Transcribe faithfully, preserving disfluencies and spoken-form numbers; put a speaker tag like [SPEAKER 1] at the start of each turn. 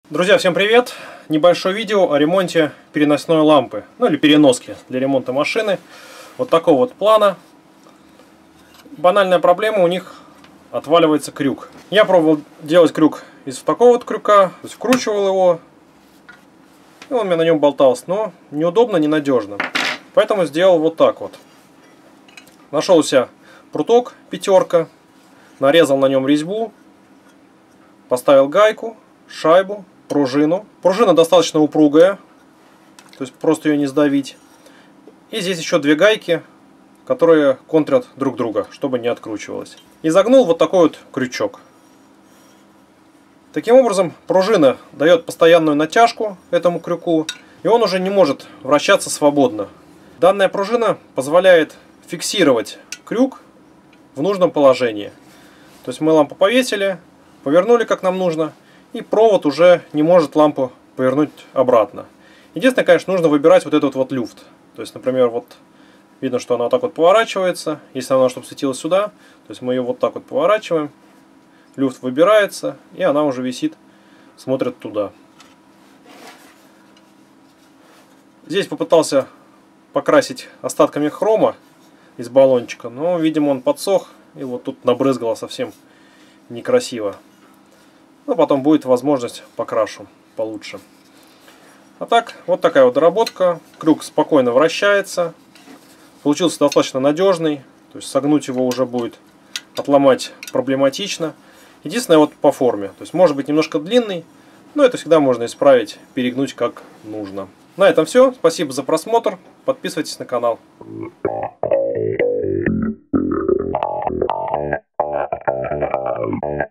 [SPEAKER 1] Друзья, всем привет! Небольшое видео о ремонте переносной лампы, ну или переноски для ремонта машины. Вот такого вот плана. Банальная проблема, у них отваливается крюк. Я пробовал делать крюк из такого вот крюка, то есть вкручивал его, и он у меня на нем болтался, но неудобно, ненадежно. Поэтому сделал вот так вот. Нашел у себя пруток пятерка, нарезал на нем резьбу, поставил гайку, шайбу, пружину. Пружина достаточно упругая, то есть просто ее не сдавить. И здесь еще две гайки, которые контрят друг друга, чтобы не откручивалось. И загнул вот такой вот крючок. Таким образом, пружина дает постоянную натяжку этому крюку, и он уже не может вращаться свободно. Данная пружина позволяет фиксировать крюк в нужном положении. То есть мы лампу повесили, повернули как нам нужно, и провод уже не может лампу повернуть обратно. Единственное, конечно, нужно выбирать вот этот вот люфт. То есть, например, вот видно, что она вот так вот поворачивается. Если она, чтобы светилась сюда, то есть мы ее вот так вот поворачиваем. Люфт выбирается, и она уже висит, смотрит туда. Здесь попытался покрасить остатками хрома из баллончика, но, видимо, он подсох, и вот тут набрызгало совсем некрасиво. Но потом будет возможность, покрашу получше. А так, вот такая вот доработка. Крюк спокойно вращается. Получился достаточно надежный. То есть согнуть его уже будет, отломать проблематично. Единственное, вот по форме. То есть может быть немножко длинный, но это всегда можно исправить, перегнуть как нужно. На этом все. Спасибо за просмотр. Подписывайтесь на канал.
[SPEAKER 2] Yeah.